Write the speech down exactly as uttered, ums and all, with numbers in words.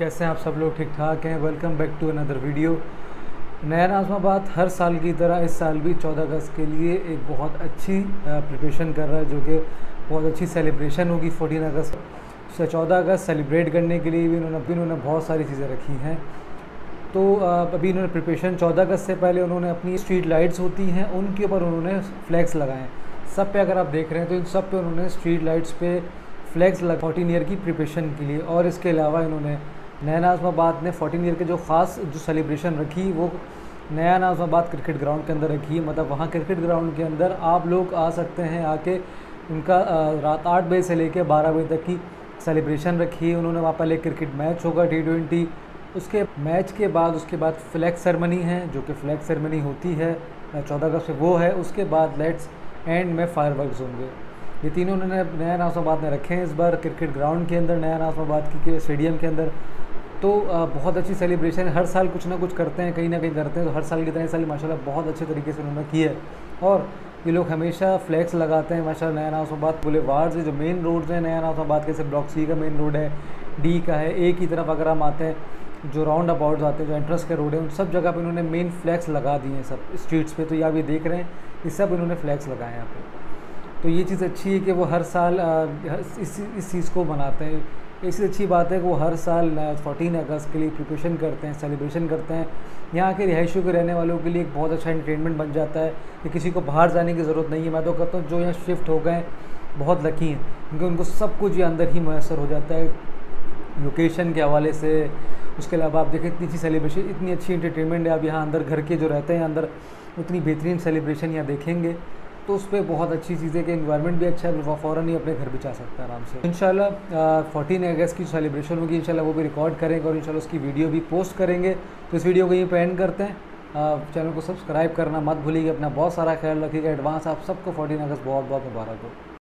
कैसे हैं आप सब लोग? ठीक ठाक हैं। Welcome back to another video. नया नाज़माबाद हर साल की तरह इस साल भी चौदह अगस्त के लिए एक बहुत अच्छी प्रिपरेशन कर रहा है, जो कि बहुत अच्छी सेलिब्रेशन होगी। फोर्टीन अगस्त से चौदह अगस्त सेलिब्रेट करने के लिए भी इन्होंने भी इन्होंने बहुत सारी चीज़ें रखी हैं। तो अभी इन्होंने प्रिपरेशन चौदह अगस्त से पहले उन्होंने अपनी स्ट्रीट लाइट्स होती हैं उनके ऊपर उन्होंने फ्लैग्स लगाए हैं। सब पे अगर आप देख रहे हैं तो इन सब पे उन्होंने स्ट्रीट लाइट्स पे फ्लैग्स लगा फोर्टीन ईयर की प्रिपरेशन के लिए। और इसके अलावा इन्होंने नया नाज़माबाद ने फोर्टीन ईयर के जो ख़ास जो सेलिब्रेशन रखी वो नया नाज़माबाद क्रिकेट ग्राउंड के अंदर रखी है। मतलब वहाँ क्रिकेट ग्राउंड के अंदर आप लोग आ सकते हैं, आके उनका रात आठ बजे से लेकर बारह बजे तक की सेलिब्रेशन रखी है उन्होंने। वहाँ पहले क्रिकेट मैच होगा टी ट्वेंटी, उसके मैच के बाद उसके बाद फ्लैग सेरेमनी है, जो कि फ्लैग सेरेमनी होती है चौदह अगस्त से, वो है। उसके बाद लेट्स एंड में फायरवर्क्स होंगे। ये तीनों उन्होंने नया नाज़माबाद में रखे हैं इस बार क्रिकेट ग्राउंड के अंदर, नया नाज़माबाद की स्टेडियम के अंदर। तो बहुत अच्छी सेलिब्रेशन है। हर साल कुछ ना कुछ करते हैं, कहीं ना कहीं करते हैं। तो हर साल की तरह साल माशाल्लाह बहुत अच्छे तरीके से उन्होंने की है। और ये लोग हमेशा फ्लैग्स लगाते हैं माशाल्लाह। नया नाज़माबाद बुलेवार्ड से जो मेन रोड्स हैं नया नाज़माबाद के, जैसे ब्लॉक सी का मेन रोड है, डी का है, ए की तरफ अगर हम आते हैं, जो राउंड अबाउट्स आते हैं, जो एंट्रेंस के रोड है, उन सब जगह पे इन्होंने मेन फ्लैग्स लगा दिए हैं सब स्ट्रीट्स पे। तो ये आप ये देख रहे हैं, ये सब इन्होंने फ्लैग्स लगाए हैं यहाँ पे। तो ये चीज़ अच्छी है कि वो हर साल इस इस चीज़ को मनाते हैं। इससे अच्छी बात है कि वो हर साल फोर्टीन अगस्त के लिए प्रिपरेशन करते हैं, सेलिब्रेशन करते हैं। यहाँ के रिहायशियों के रहने वालों के लिए एक बहुत अच्छा एंटरटेनमेंट बन जाता है कि किसी को बाहर जाने की ज़रूरत नहीं है। मैं तो कहता हूँ जो यहाँ शिफ्ट हो गए बहुत लकी हैं, क्योंकि उनको सब कुछ ये अंदर ही मैसर हो जाता है लोकेशन के हवाले से। उसके अलावा आप देखें इतनी अच्छी सेलिब्रेशन, इतनी अच्छी एंटरटेनमेंट है। आप यहाँ अंदर घर के जो रहते हैं अंदर उतनी बेहतरीन सेलिब्रेशन यहाँ देखेंगे। तो उस पर बहुत अच्छी चीज़ें कि एनवायरनमेंट भी अच्छा है, फ़ौरन ही अपने घर भी जा सकता है आराम से। इंशाल्लाह फोर्टीन अगस्त की सेलिब्रेशन होगी, इंशाल्लाह वो भी रिकॉर्ड करेंगे और इंशाल्लाह उसकी वीडियो भी पोस्ट करेंगे। तो इस वीडियो को यहीं पे एंड करते हैं। चैनल को सब्सक्राइब करना मत भूलिएगा। अपना बहुत सारा ख्याल रखिएगा। एडवांस आप सबको फोर्टीन अगस्त बहुत बहुत मुबारक हो।